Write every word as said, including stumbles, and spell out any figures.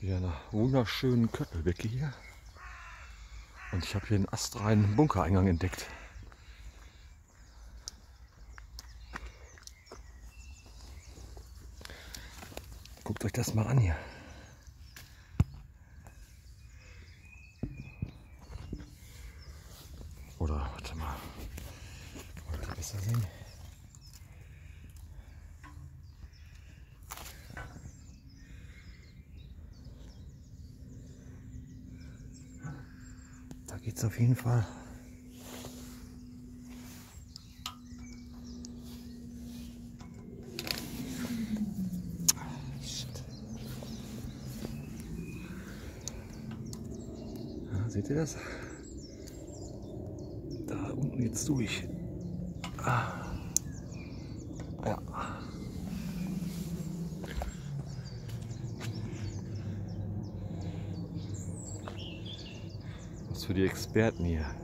Wieder einer wunderschönen Köttelbecke hier. Und ich habe hier einen astreinen Bunkereingang entdeckt. Guckt euch das mal an hier. Oder warte mal. Wollt ihr besser sehen? Da geht es auf jeden Fall. Ja, seht ihr das? Da unten jetzt durch. Ah. Ja. Was für die Experten hier.